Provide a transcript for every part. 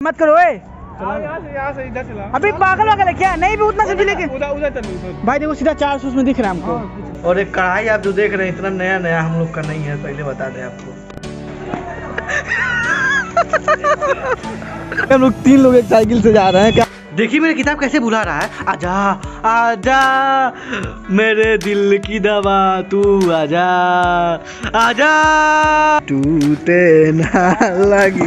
मत करो ए। यहाँ से इधर चला। अभी पागल वागल है क्या? नहीं भी उतना से लेके उधर चलो। भाई देखो सीधा 400 में दिख रहा है हमको। और एक कढ़ाई आप जो देख रहे हैं इतना नया नया हम लोग का नहीं है, पहले बता दें आपको। हम लोग 3 लोग एक साइकिल से जा रहे हैं। क्या देखिए मेरी किताब कैसे बुला रहा है, आजा आजा मेरे दिल की दवा तू आजा आजा टूटे ना लगी।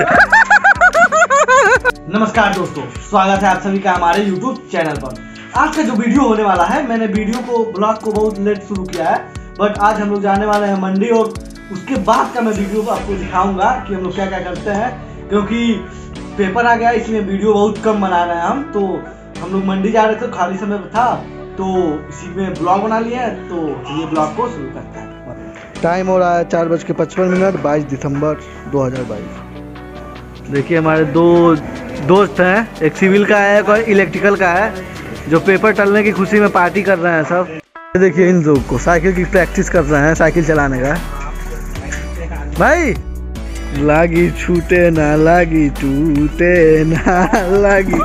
नमस्कार दोस्तों, स्वागत है आप सभी का हमारे YouTube चैनल पर। आज का जो वीडियो होने वाला है, मैंने वीडियो को ब्लॉग को बहुत लेट शुरू किया है, बट आज हम लोग जाने वाले हैं मंडी और उसके बाद का मैं वीडियो को आपको दिखाऊंगा कि हम लोग क्या क्या करते हैं, क्योंकि पेपर आ गया इसलिए वीडियो बहुत कम बना रहे हैं हम। तो हम लोग मंडी जा रहे थे, खाली समय था तो इसी में ब्लॉग बना लिया, तो ये ब्लॉग को शुरू करते हैं। टाइम हो रहा है 4:55, 22 दिसंबर 2022। देखिए हमारे दो दोस्त हैं, एक सिविल का है एक और इलेक्ट्रिकल का है, जो पेपर टलने की खुशी में पार्टी कर रहे हैं सब। देखिए इन लोग को साइकिल की प्रैक्टिस कर रहे हैं, साइकिल चलाने का। भाई लागी छूटे ना लागी टूटे ना लागी।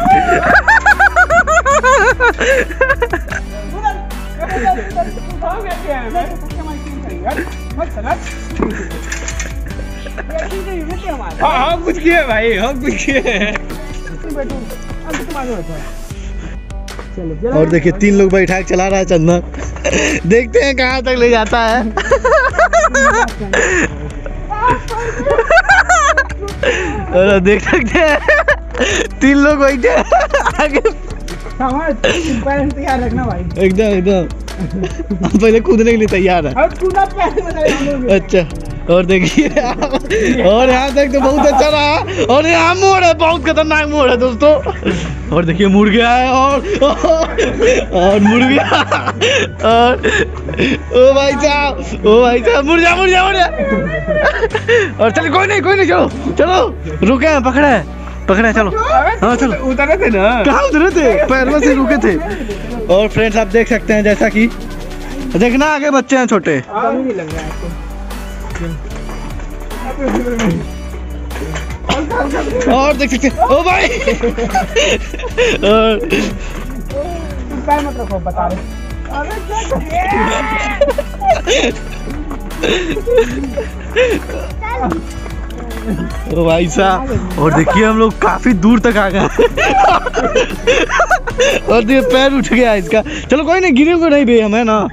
हम कुछ किए भाई, हम कुछ किए। और देखिए 3 लोग बैठा के चला रहा है चंदन। देखते हैं कहाँ तक ले जाता है। और देख सकते हैं 3 लोग बैठे आगे। तैयार रखना भाई, एकदम हम पहले कूदने के लिए तैयार है। अच्छा, और देखिए और यहाँ तक तो बहुत अच्छा रहा, और यहाँ मोड़ है, बहुत खतरनाक मोड़ है दोस्तों। और देखिए मुड़ गया है और मुड़ गया और ओ भाई साहब मुड़ जा। और चलो कोई नहीं चलो रुके हैं, पकड़े चलो। हाँ चलो। उतरे थे ना? कहाँ उतरे थे? पैरों से रुके थे। और फ्रेंड्स आप देख सकते हैं, जैसा कि देखना आगे बच्चे हैं छोटे। और देख सकते हैं ओ भाई। और मत रखो, बता रहे। ओ भाई साहब, और देखिए हम लोग काफी दूर तक आ गए। और देखिए पैर उठ गया इसका। चलो कोई नहीं, गिरे को नहीं भी हम है ना।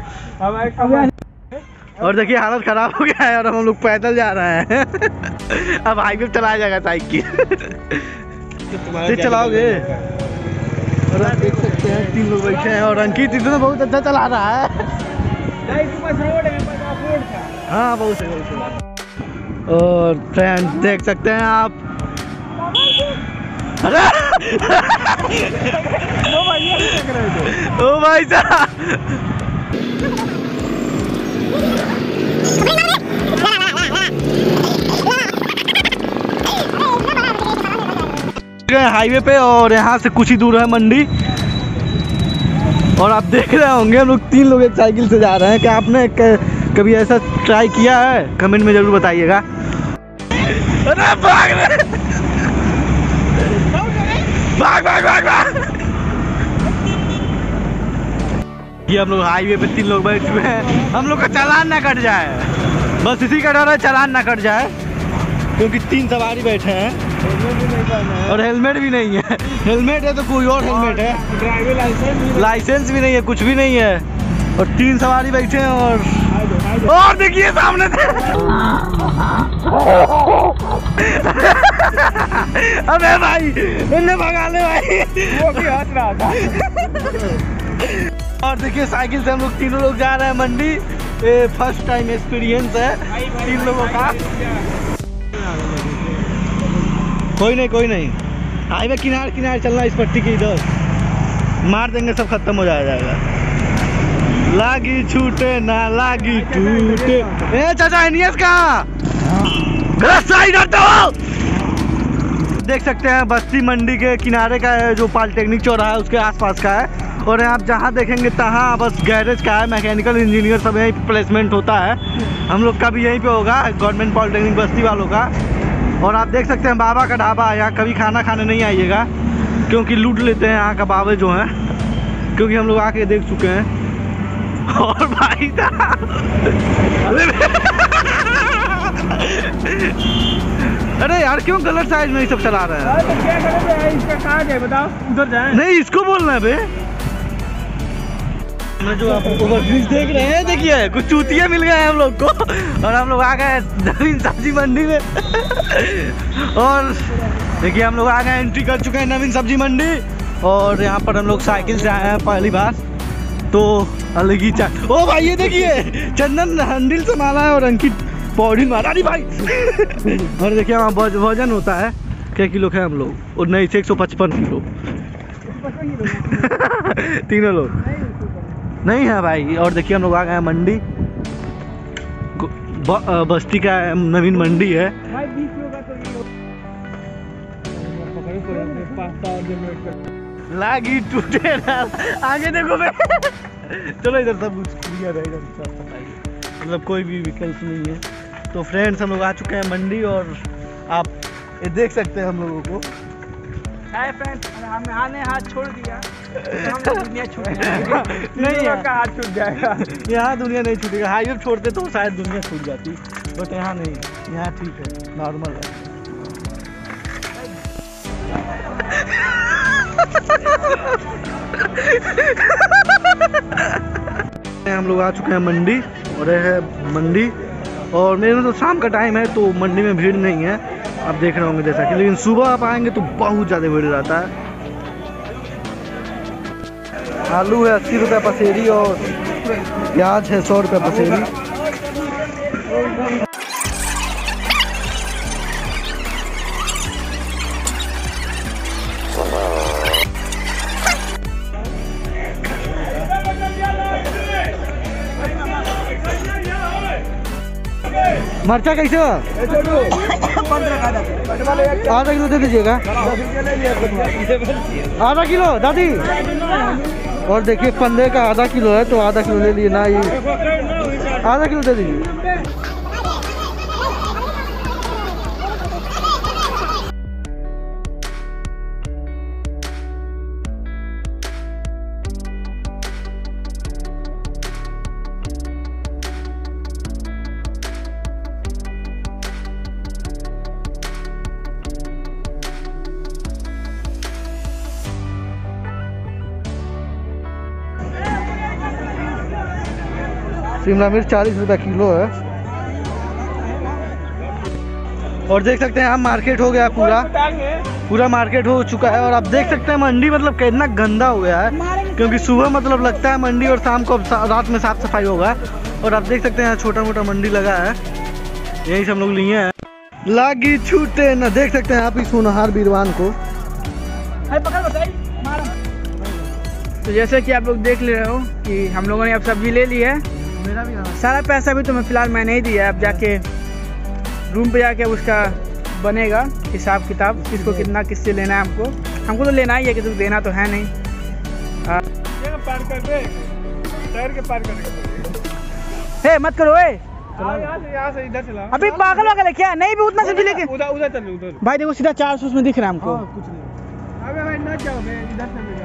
और देखिए हालत खराब हो गया है और हम लोग पैदल जा रहे हैं। अब हाईवे पे चलाया जाएगा साइकिल। चलाओगे? और आप देख सकते हैं 3 लोग बैठे हैं और अंकित इतना बहुत अच्छा चला रहा है। हाँ बहुत सही। और फ्रेंड्स देख सकते हैं आप। अरे ओ भाई साहब, हाईवे पे और यहाँ से कुछ ही दूर है मंडी। और आप देख रहे होंगे हम लोग 3 लोग एक साइकिल से जा रहे हैं। क्या आपने कभी ऐसा ट्राई किया है? कमेंट में जरूर बताइएगा। अरे भाग ये हम लोग हाईवे पे 3 लोग बैठे हुए हैं। हम लोग का चालान ना कट जाए, बस इसी का डर है, चालान ना कट जाए, क्योंकि 3 सवारी बैठे हैं और हेलमेट भी नहीं है। हेलमेट है तो कोई और हेलमेट है, ड्राइविंग लाइसेंस भी नहीं है, कुछ भी नहीं है, और 3 सवारी बैठे हैं। और देखिए सामने अबे भाई इन्हें भगा ले भाई, वो भी हंस रहा था। और देखिए साइकिल से हम लोग 3 लोग जा रहे हैं मंडी। ये फर्स्ट टाइम एक्सपीरियंस है 3 लोगों का। कोई नहीं हाईवे किनारे चलना, इस पट्टी के इधर मार देंगे, सब खत्म हो जाएगा। लागी छूटे ना लागी टूटे। ए चाचा एनियस कहाँ? साइड हटो। देख सकते हैं बस्ती मंडी के किनारे का है, जो पॉलिटेक्निक चौराहा है उसके आसपास का है। और आप जहाँ देखेंगे तहाँ बस गैरेज का है, मैकेनिकल इंजीनियर सब यहीं प्लेसमेंट होता है। हम लोग का भी यहीं पे होगा, गवर्नमेंट पॉलिटेक्निक बस्ती वालों का। और आप देख सकते हैं बाबा का ढाबा। यहाँ कभी खाना खाने नहीं आइएगा क्योंकि लूट लेते हैं यहाँ का बाबे जो हैं, क्योंकि हम लोग आके देख चुके हैं। और भाई साहब अरे यार क्यों गलत साइड में सब चला रहे हैं? तो क्या करें इसका कहाँ जाए बताओ, उधर जाए? नहीं इसको बोलना है बे। जो आप ओवरब्रिज देख रहे हैं, देखिए कुछ चूतिया मिल गए हैं हम लोग को और हम लोग आ गए नवीन सब्जी मंडी में। और देखिए हम लोग आ गए, एंट्री कर चुके हैं नवीन सब्जी मंडी। और यहाँ पर हम लोग साइकिल से आए हैं पहली बार, तो अलग ही चाय। ओ भाई ये देखिए चंदन हैंडल संभाला है और अंकित पौड़ी मारा। अरे भाई और देखिए वहाँ वजन होता है क्या किलो है हम लोग, और नहीं 155 किलो तीनों लोग नहीं है भाई। और देखिए हम लोग आ गए हैं मंडी, बस्ती का नवीन मंडी है। भाई 20 किलो का तो लागी टूटे ना, आगे देखो बे। चलो इधर सब कुछ क्लियर है, इधर साफ सफाई, मतलब कोई भी विकल्प नहीं है। तो फ्रेंड्स हम लोग आ चुके हैं मंडी और आप ये देख सकते हैं हम लोगों को। हाय फ्रेंड्स, हमने आने हाथ छोड़ दिया तो हम लोग दुनिया छूट जाएगा। नहीं का हाथ छूट जाएगा। यहाँ दुनिया नहीं छूटेगा, हाईवे छोड़ते तो शायद दुनिया छूट जाती, बट यहाँ नहीं, यहाँ ठीक है, नॉर्मल है। हम लोग आ चुके हैं मंडी, और यह है मंडी। और मेरे में तो शाम का टाइम है तो मंडी में भीड़ नहीं है, आप देख रहे होंगे जैसा कि, लेकिन सुबह आप आएंगे तो बहुत ज़्यादा भीड़ रहता है। आलू है 80 रुपये पसेरी और प्याज है 100 रुपये पसेरी। मरचा कैसे हो? आधा किलो दे दीजिएगा, आधा किलो दादी। और देखिए 15 का आधा किलो है तो आधा किलो ले लिए ना, ये आधा किलो दे दीजिए। शिमला मिर्च 40 रुपये किलो है। और देख सकते हैं यहाँ मार्केट हो गया, पूरा मार्केट हो चुका है। और आप देख सकते हैं मंडी मतलब कितना गंदा हो गया है, क्योंकि सुबह मतलब लगता है मंडी और शाम को रात में साफ सफाई होगा। और आप देख सकते हैं यहाँ छोटा मोटा मंडी लगा है, यही से हम लोग लिए हैं। लागी छूटे ना, देख सकते हैं आप इस होनहार बीरवान को। तो जैसे कि आप लोग देख ले रहे हो कि हम लोगों ने अब सब्जी ले ली है। मेरा भी सारा पैसा भी तो मैं फिलहाल मैं नहीं दिया है, अब जाके रूम पे जाके उसका बनेगा हिसाब किताब, किसको कितना किससे लेना है। हमको तो लेना ही है, किसी को देना तो है नहीं। पार कर दे, शहर के पार कर। हे मत करो ए, यहाँ से इधर चला। अभी पागल वागल है क्या? नहीं भी उतना से लेके उधर चल, उधर भाई देखो सीधा 400 में दिख रहा है हमको। कुछ नहीं। अबे भाई ना जाओ, मैं इधर से ले जाओ।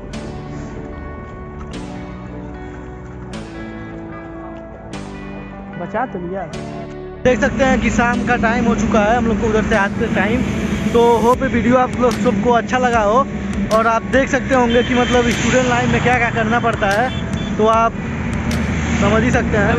बचा तो लिया। देख सकते हैं कि शाम का टाइम हो चुका है हम लोग को उधर से आते टाइम। तो होप वीडियो आप लोग सबको अच्छा लगा हो। और आप देख सकते होंगे कि मतलब स्टूडेंट लाइफ में क्या क्या करना पड़ता है, तो आप समझ ही सकते हैं।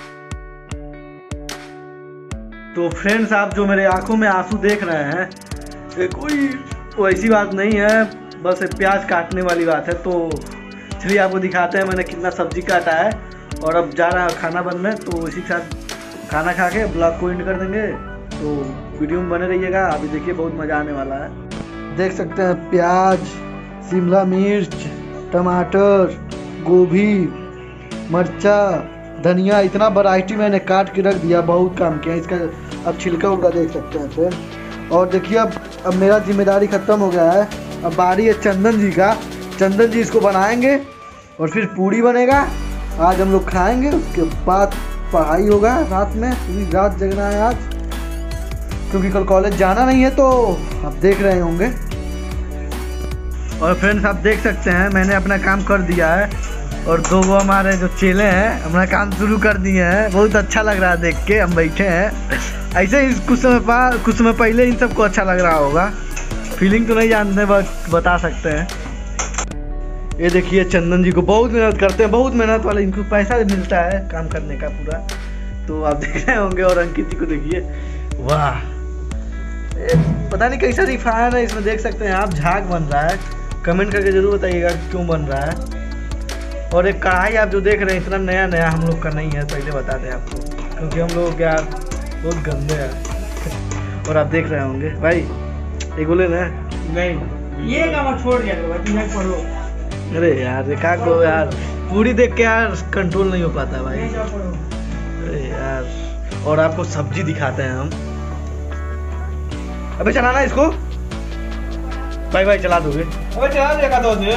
तो फ्रेंड्स, आप जो मेरे आंखों में आंसू देख रहे हैं, ये कोई वैसी बात नहीं है, बस प्याज काटने वाली बात है। तो चलिए आपको दिखाते हैं मैंने कितना सब्जी काटा है। और अब जा रहा है खाना बनने, तो इसी के साथ खाना खा के ब्लॉग को एंड कर देंगे। तो वीडियो में बने रहिएगा, अभी देखिए बहुत मज़ा आने वाला है। देख सकते हैं प्याज, शिमला मिर्च, टमाटर, गोभी, मरचा, धनिया, इतना वैरायटी मैंने काट के रख दिया, बहुत काम किया इसका। अब छिलका उलका देख सकते हैं फिर। और देखिए अब मेरा जिम्मेदारी ख़त्म हो गया है, अब बारी है चंदन जी का। चंदन जी इसको बनाएंगे और फिर पूड़ी बनेगा, आज हम लोग खाएंगे। उसके बाद पढ़ाई होगा रात में, पूरी रात जगना है आज। क्योंकि कल कॉलेज जाना नहीं है, तो आप देख रहे होंगे। और फ्रेंड्स आप देख सकते हैं मैंने अपना काम कर दिया है और दो वो हमारे जो चेले हैं अपना काम शुरू कर दिए हैं। बहुत अच्छा लग रहा है देख के, हम बैठे हैं ऐसे ही। कुछ समय पहले इन सबको अच्छा लग रहा होगा, फीलिंग तो नहीं जानते बस बता सकते हैं। ये देखिए चंदन जी को बहुत मेहनत करते हैं, बहुत मेहनत वाले, इनको पैसा मिलता है काम करने का पूरा, तो आप देख रहे होंगे। और अंकित जी को देखिए, वाह पता नहीं कैसा रिफाइन है इसमें, देख सकते हैं आप। झाग बन रहा है, कमेंट करके जरूर बताइएगा क्यों बन रहा है। और एक कढ़ाई आप जो देख रहे हैं इतना नया हम लोग का नहीं है, पहले बता दें आपको, क्योंकि हम लोग क्या बहुत गंदे हैं। और आप देख रहे होंगे भाई, एक बोले ना नहीं ये काम छोड़ दिया करो, तुम जाके पढ़ो। अरे यार देखा को यार, पूरी देख के यार कंट्रोल नहीं हो पाता भाई। अरे यार, और आपको सब्जी दिखाते हैं हम। अबे चलाना इसको भाई चला दोगे? अबे चला देगा तो दे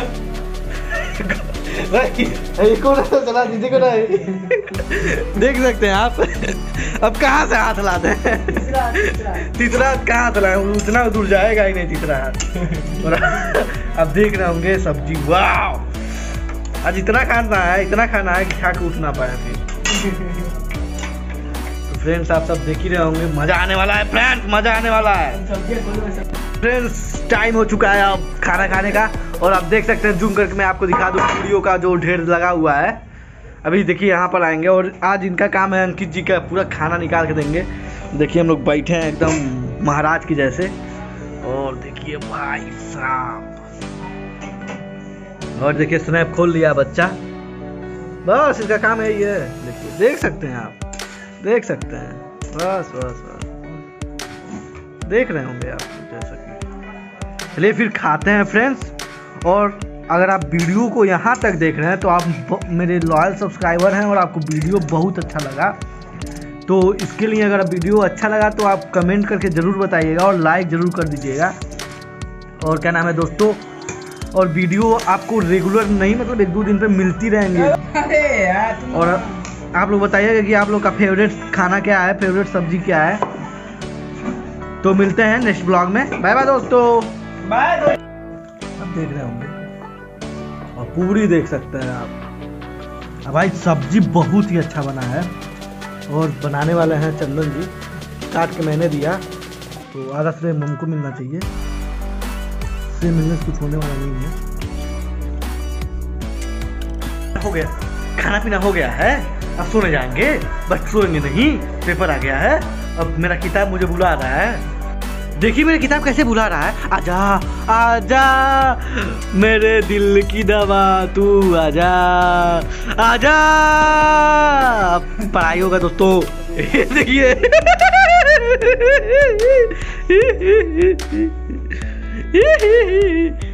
भाई को ना चला दीजिए को ना। देख सकते हैं आप। अब कहाँ से हाथ लाते हैं? तीसरा हाथ कहाँ हाथ लाए? उतना दूर जाएगा ही नहीं तीसरा हाथ। और आप देख रहे होंगे सब्जी, वाह आज इतना खाना है कि खा के उठ ना पाया फिर। तो फ्रेंड्स आप सब देख ही रहे होंगे, मजा आने वाला है फ्रेंड्स, मजा आने वाला है। फ्रेंड्स टाइम हो चुका है अब खाना खाने का, और आप देख सकते हैं जूम करके मैं आपको दिखा दूँ पूरियों का जो ढेर लगा हुआ है। अभी देखिए यहाँ पर आएंगे और आज इनका काम है अंकित जी का पूरा खाना निकाल के देंगे। देखिए हम लोग बैठे हैं एकदम महाराज की जैसे, और देखिए भाई साहब, और देखिए स्नैप खोल लिया बच्चा, बस इसका काम है ये। देखिए देख सकते हैं आप, देख सकते हैं, बस देख रहे होंगे आप जैसा कि। चलिए फिर खाते हैं फ्रेंड्स। और अगर आप वीडियो को यहाँ तक देख रहे हैं तो आप मेरे लॉयल सब्सक्राइबर हैं और आपको वीडियो बहुत अच्छा लगा, तो इसके लिए अगर वीडियो अच्छा लगा तो आप कमेंट करके ज़रूर बताइएगा और लाइक ज़रूर कर दीजिएगा। और क्या नाम है दोस्तों, और वीडियो आपको रेगुलर नहीं, मतलब 1-2 दिन पे मिलती रहेंगे। अरे यार और आप लोग बताइएगा कि आप लोग का फेवरेट खाना क्या है, फेवरेट सब्जी क्या है। तो मिलते हैं नेक्स्ट ब्लॉग में, बाय बाय दोस्तों, बाय। आप देख रहे होंगे और पूरी देख सकते हैं आप। अब भाई सब्जी बहुत ही अच्छा बना है, और बनाने वाले हैं चंदन जी, काट के मैंने दिया, तो आधा श्रेय हमको मिलना चाहिए, श्रेय मिलने से कुछ होने वाला नहीं है। हो गया खाना पीना हो गया है, अब सोने जाएंगे, बट सोएंगे नहीं, पेपर आ गया है। अब मेरा किताब मुझे बुला रहा है, देखिए मेरी किताब कैसे बुला रहा है, आजा आजा मेरे दिल की दवा तू आजा आजा। पढ़ाई होगा दोस्तों, देखिए